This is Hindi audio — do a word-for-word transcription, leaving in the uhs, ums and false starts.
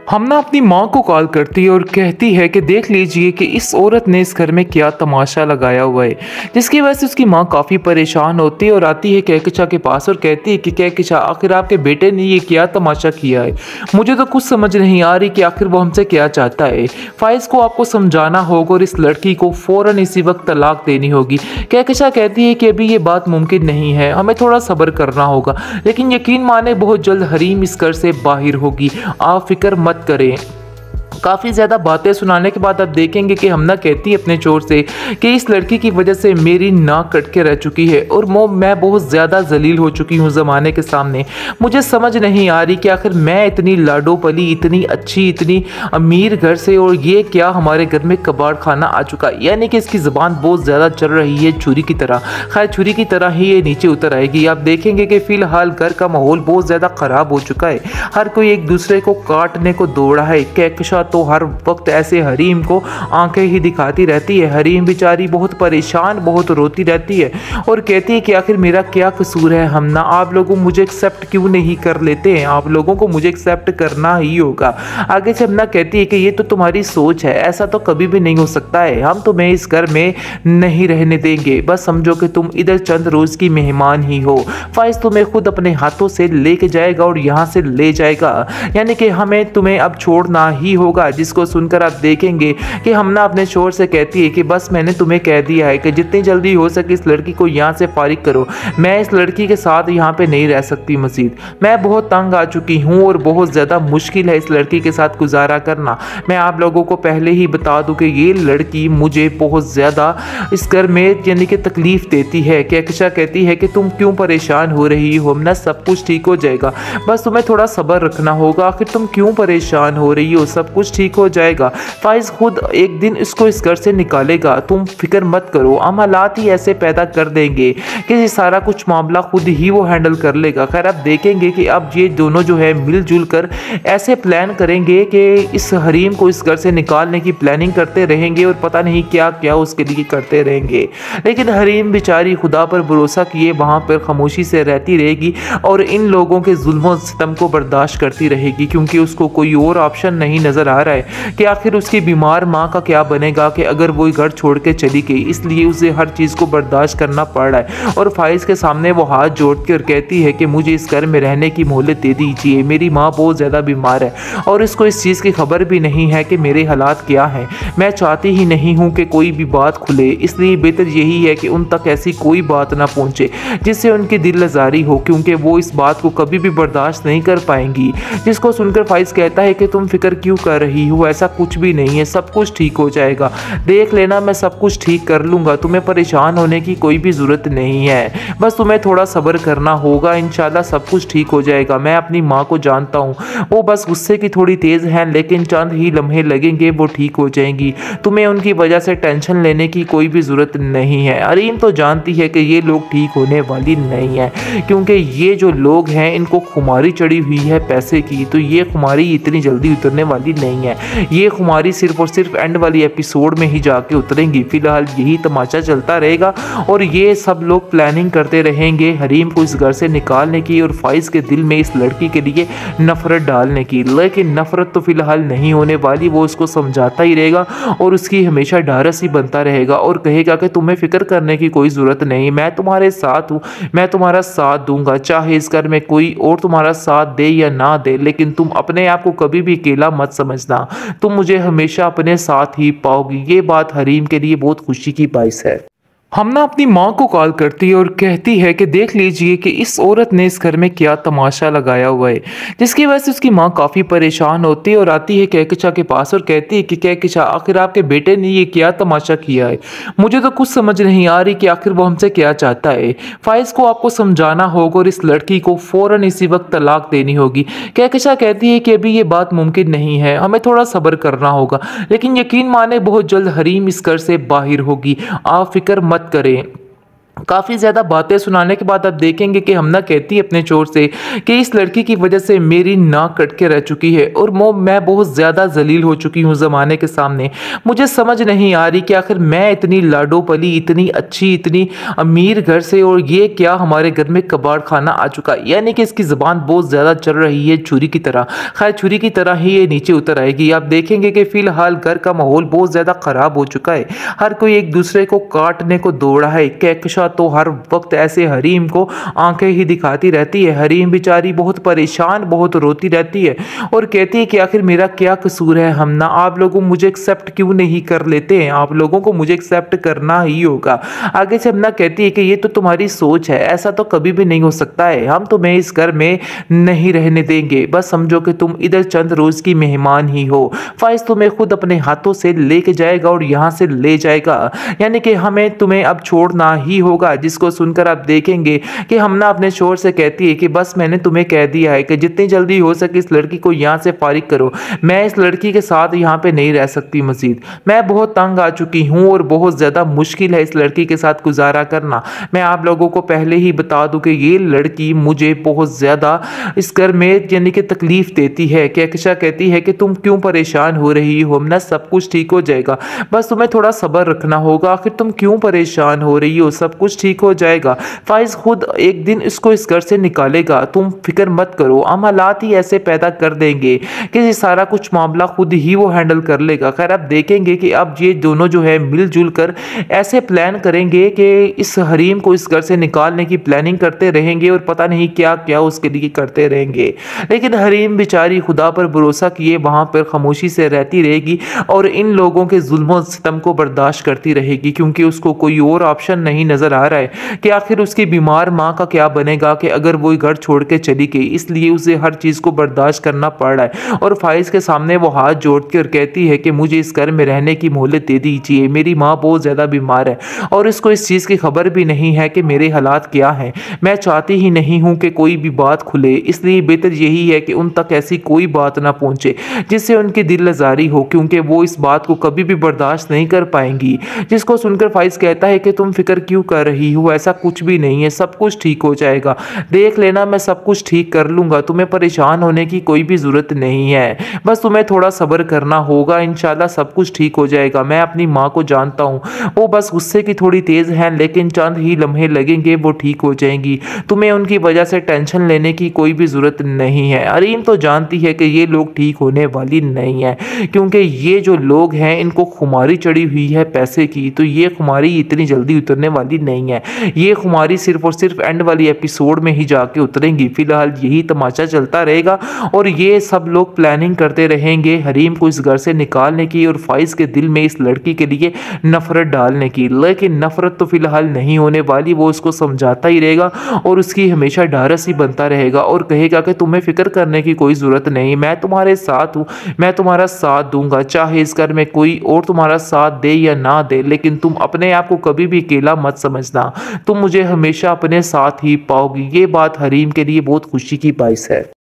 हम ना अपनी माँ को कॉल करती है और कहती है कि देख लीजिए कि इस औरत ने इस घर में क्या तमाशा लगाया हुआ है, जिसकी वजह से उसकी माँ काफ़ी परेशान होती है और आती है कहकशा के पास और कहती है कि कहकशा आखिर आपके बेटे ने ये क्या तमाशा किया है। मुझे तो कुछ समझ नहीं आ रही कि आखिर वो हमसे क्या चाहता है। फाइज को आपको समझाना होगा और इस लड़की को फ़ौरन इसी वक्त तलाक देनी होगी। कहकशा कहती है कि अभी ये बात मुमकिन नहीं है, हमें थोड़ा सब्र करना होगा, लेकिन यकीन माने बहुत जल्द हरीम इस घर से बाहर होगी, आप फिक्र मत करें। काफ़ी ज़्यादा बातें सुनाने के बाद आप देखेंगे कि हमना कहती है अपने चोर से कि इस लड़की की वजह से मेरी नाक कट के रह चुकी है और वो मैं बहुत ज़्यादा जलील हो चुकी हूँ ज़माने के सामने। मुझे समझ नहीं आ रही कि आखिर मैं इतनी लाडो पली, इतनी अच्छी, इतनी अमीर घर से, और ये क्या हमारे घर में कबाड़ खाना आ चुका। यानी कि इसकी ज़बान बहुत ज़्यादा चल रही है छुरी की तरह। खैर छुरी की तरह ही ये नीचे उतर आएगी। आप देखेंगे कि फ़िलहाल घर का माहौल बहुत ज़्यादा ख़राब हो चुका है। हर कोई एक दूसरे को काटने को दौड़ा है। कहकशा तो हर वक्त ऐसे हरीम को आंखें ही दिखाती रहती है। हरीम बेचारी बहुत परेशान, बहुत रोती रहती है और कहती है कि आखिर मेरा क्या कसूर है। हम ना आप लोगों मुझे एक्सेप्ट क्यों नहीं कर लेते हैं, आप लोगों को मुझे एक्सेप्ट करना ही होगा। आगे से हमना कहती है कि ये तो तुम्हारी सोच है, ऐसा तो कभी भी नहीं हो सकता है, हम तुम्हें इस घर में नहीं रहने देंगे, बस समझो कि तुम इधर चंद रोज की मेहमान ही हो। फाइज तुम्हें खुद अपने हाथों से लेके जाएगा और यहाँ से ले जाएगा, यानी कि हमें तुम्हें अब छोड़ना ही होगा। जिसको सुनकर आप देखेंगे कि हमना अपने शोर से कहती है कि बस मैंने तुम्हें कह दिया है कि जितनी जल्दी हो सके इस लड़की को यहाँ से फारिग करो। मैं इस लड़की के साथ यहाँ पे नहीं रह सकती मजीद, मैं बहुत तंग आ चुकी हूँ और बहुत ज़्यादा मुश्किल है इस लड़की के साथ गुजारा करना। मैं आप लोगों को पहले ही बता दूँ कि ये लड़की मुझे बहुत ज़्यादा इस घर में यानी कि तकलीफ़ देती है। कहकशा कहती है कि तुम क्यों परेशान हो रही हो, हमना सब कुछ ठीक हो जाएगा, बस तुम्हें थोड़ा सब्र रखना होगा। आखिर तुम क्यों परेशान हो रही हो, सब कुछ ठीक हो जाएगा। फाइज खुद एक दिन इसको इस घर से निकालेगा, तुम फिक्र मत करो। हम हालात ही ऐसे पैदा कर देंगे कि ये सारा कुछ मामला खुद ही वो हैंडल कर लेगा। खैर आप देखेंगे कि अब ये दोनों जो है मिलजुल कर ऐसे प्लान करेंगे कि इस हरीम को इस घर से निकालने की प्लानिंग करते रहेंगे और पता नहीं क्या क्या उसके लिए करते रहेंगे। लेकिन हरीम बेचारी खुदा पर भरोसा किए वहाँ पर खामोशी से रहती रहेगी और इन लोगों के जुल्म सितम को बर्दाश्त करती रहेगी, क्योंकि उसको कोई और ऑप्शन नहीं नज़र आ रहा है कि आखिर उसकी बीमार माँ का क्या बनेगा कि अगर वो घर छोड़ के चली गई। इसलिए उसे हर चीज़ को बर्दाश्त करना पड़ रहा है और फाइज के सामने वो हाथ जोड़ कर कहती है कि मुझे इस घर में रहने की मोहलत दे दीजिए, मेरी माँ बहुत ज़्यादा बीमार है और इसको इस चीज़ की खबर भी नहीं है कि मेरे हालात क्या हैं। मैं चाहती ही नहीं हूँ कि कोई भी बात खुले, इसलिए बेहतर यही है कि उन तक ऐसी कोई बात ना पहुँचे जिससे उनकी दिल लजारी हो, क्योंकि वो इस बात को कभी भी बर्दाश्त नहीं कर पाएंगी। जिसको सुनकर फाइज कहता है कि तुम फिक्र क्यों कर रही हो, ऐसा कुछ भी नहीं है, सब कुछ ठीक हो जाएगा, देख लेना मैं सब कुछ ठीक कर लूँगा, तुम्हें परेशान होने की कोई भी ज़रूरत नहीं है, बस तुम्हें थोड़ा सब्र करना होगा, इंशाल्लाह सब कुछ ठीक हो जाएगा। मैं अपनी माँ को जानता हूँ, वो बस गुस्से की थोड़ी तेज़ हैं, लेकिन चंद ही लम्हे लगेंगे वो ठीक हो जाएंगी, तुम्हें उनकी वजह से टेंशन लेने की कोई भी ज़रूरत नहीं है। हरीम तो जानती है कि ये लोग ठीक होने वाली नहीं है, क्योंकि ये जो लोग हैं इनको खुमारी चढ़ी हुई है पैसे की, तो ये खुमारी इतनी जल्दी उतरने वाली नहीं है। ये खुमारी सिर्फ और सिर्फ एंड वाली एपिसोड में ही जाके उतरेंगी। फिलहाल यही तमाशा चलता रहेगा और ये सब लोग प्लानिंग करते रहेंगे हरीम को इस घर से निकालने की और फाइज के दिल में इस लड़की के लिए नफरत डालने की। लेकिन नफरत तो फिलहाल नहीं होने वाली, वो उसको समझाता ही रहेगा और उसकी हमेशा ढारस ही बनता रहेगा और कहेगा कि तुम्हें फिक्र करने की कोई ज़रूरत नहीं, मैं तुम्हारे साथ हूँ, मैं तुम्हारा साथ दूंगा, चाहे इस घर में कोई और तुम्हारा साथ दे या ना दे, लेकिन तुम अपने आप को कभी भी अकेला मत समझना, तुम मुझे हमेशा अपने साथ ही पाओगी। ये बात हरीम के लिए बहुत खुशी की बाइस है। हम ना अपनी माँ को कॉल करती है और कहती है कि देख लीजिए कि इस औरत ने इस घर में क्या तमाशा लगाया हुआ है, जिसकी वजह से उसकी माँ काफ़ी परेशान होती है और आती है कहकशा के पास और कहती है कि कहकशा आखिर आपके बेटे ने ये क्या तमाशा किया है। मुझे तो कुछ समझ नहीं आ रही कि आखिर वो हमसे क्या चाहता है। फाइज को आपको समझाना होगा और इस लड़की को फ़ौरन इसी वक्त तलाक देनी होगी। कहकशा कहती है कि अभी ये बात मुमकिन नहीं है, हमें थोड़ा सब्र करना होगा, लेकिन यकीन माने बहुत जल्द हरीम इस घर से बाहर होगी, आप फिक्र मत करें। काफ़ी ज़्यादा बातें सुनाने के बाद आप देखेंगे कि हमना कहती है अपने चोर से कि इस लड़की की वजह से मेरी नाक कट के रह चुकी है और वो मैं बहुत ज़्यादा जलील हो चुकी हूँ ज़माने के सामने। मुझे समझ नहीं आ रही कि आखिर मैं इतनी लाडो पली, इतनी अच्छी, इतनी अमीर घर से, और ये क्या हमारे घर में कबाड़ खाना आ चुका है। यानी कि इसकी ज़बान बहुत ज़्यादा चल रही है छुरी की तरह। खैर छुरी की तरह ही ये नीचे उतर आएगी। आप देखेंगे कि फ़िलहाल घर का माहौल बहुत ज़्यादा ख़राब हो चुका है। हर कोई एक दूसरे को काटने को दौड़ा है। कहकशा तो हर वक्त ऐसे हरीम को आंखें ही दिखाती रहती है। हरीम बेचारी बहुत परेशान, बहुत रोती रहती है और कहती है कि आखिर मेरा क्या कसूर है हमना, आप लोगों मुझे एक्सेप्ट क्यों नहीं कर लेते हैं, आप लोगों को मुझे एक्सेप्ट करना ही होगा। आगे से हमना कहती है कि ये तो तुम्हारी सोच है, ऐसा तो कभी भी नहीं हो सकता है, हम तुम्हें इस घर में नहीं रहने देंगे, बस समझो कि तुम इधर चंद रोज की मेहमान ही हो। फाइज तुम्हें खुद अपने हाथों से लेके जाएगा और यहाँ से ले जाएगा, यानी कि हमें तुम्हें अब छोड़ना ही होगा। जिसको सुनकर आप देखेंगे कि हमना अपने शोर से कहती है कि बस मैंने तुम्हें कह दिया है कि जितनी जल्दी हो सके इस लड़की को यहाँ से फारिग करो। मैं इस लड़की के साथ यहाँ पे नहीं रह सकती मजीद। मैं बहुत तंग आ चुकी हूँ और बहुत ज़्यादा मुश्किल है इस लड़की के साथ गुजारा करना। मैं आप लोगों को पहले ही बता दूं कि ये लड़की मुझे बहुत ज़्यादा इस घर में यानी कि तकलीफ़ देती है। कहकशा कहती है कि तुम क्यों परेशान हो रही हो, हमना सब कुछ ठीक हो जाएगा, बस तुम्हें थोड़ा सब्र रखना होगा। आखिर तुम क्यों परेशान हो रही हो, सब कुछ ठीक हो जाएगा। फाइज खुद एक दिन इसको इस घर से निकालेगा, तुम फिक्र मत करो, हम हालात ही ऐसे पैदा कर देंगे कि ये सारा कुछ मामला खुद ही वो हैंडल कर लेगा। खैर आप देखेंगे कि अब ये दोनों जो है मिलजुल कर ऐसे प्लान करेंगे कि इस हरीम को इस घर से निकालने की प्लानिंग करते रहेंगे और पता नहीं क्या क्या उसके लिए करते रहेंगे। लेकिन हरीम बेचारी खुदा पर भरोसा किए वहां पर खामोशी से रहती रहेगी और इन लोगों के जुल्म सितम को बर्दाश्त करती रहेगी, क्योंकि उसको कोई और ऑप्शन नहीं नजर आ रहा है कि आखिर उसकी बीमार माँ का क्या बनेगा कि अगर वो घर छोड़ के चली गई। इसलिए उसे हर चीज़ को बर्दाश्त करना पड़ रहा है और फाइज के सामने वो हाथ जोड़ कर कहती है कि मुझे इस घर में रहने की मोहलत दे दीजिए, मेरी माँ बहुत ज़्यादा बीमार है और इसको इस चीज़ की खबर भी नहीं है कि मेरे हालात क्या हैं। मैं चाहती ही नहीं हूँ कि कोई भी बात खुले, इसलिए बेहतर यही है कि उन तक ऐसी कोई बात ना पहुँचे जिससे उनकी दिल आज़ारी हो, क्योंकि वो इस बात को कभी भी बर्दाश्त नहीं कर पाएंगी। जिसको सुनकर फाइज कहता है कि तुम फिक्र क्यों कर रही हो, ऐसा कुछ भी नहीं है, सब कुछ ठीक हो जाएगा, देख लेना मैं सब कुछ ठीक कर लूँगा, तुम्हें परेशान होने की कोई भी ज़रूरत नहीं है, बस तुम्हें थोड़ा सब्र करना होगा, इंशाल्लाह सब कुछ ठीक हो जाएगा। मैं अपनी माँ को जानता हूँ, वो बस गुस्से की थोड़ी तेज़ है, लेकिन चंद ही लम्हे लगेंगे वो ठीक हो जाएंगी, तुम्हें उनकी वजह से टेंशन लेने की कोई भी ज़रूरत नहीं है। अरीन तो जानती है कि ये लोग ठीक होने वाली नहीं है, क्योंकि ये जो लोग हैं इनको खुमारी चढ़ी हुई है पैसे की, तो ये खुमारी इतनी जल्दी उतरने वाली नहीं है, ये खुमारी सिर्फ और सिर्फ एंड वाली एपिसोड में ही जाके उतरेंगी। फिलहाल यही तमाशा चलता रहेगा और ये सब लोग प्लानिंग करते रहेंगे हरीम को इस घर से निकालने की और फाइज के दिल में इस लड़की के लिए नफरत डालने की। लेकिन नफरत तो फिलहाल नहीं होने वाली, वो उसको समझाता ही रहेगा और उसकी हमेशा ढारस ही बनता रहेगा और कहेगा कि तुम्हें फिक्र करने की कोई ज़रूरत नहीं, मैं तुम्हारे साथ हूँ, मैं तुम्हारा साथ दूंगा, चाहे इस घर में कोई और तुम्हारा साथ दे या ना दे, लेकिन तुम अपने आप को कभी भी अकेला मत समझना, तुम मुझे हमेशा अपने साथ ही पाओगी। ये बात हरीम के लिए बहुत खुशी की बाइस है।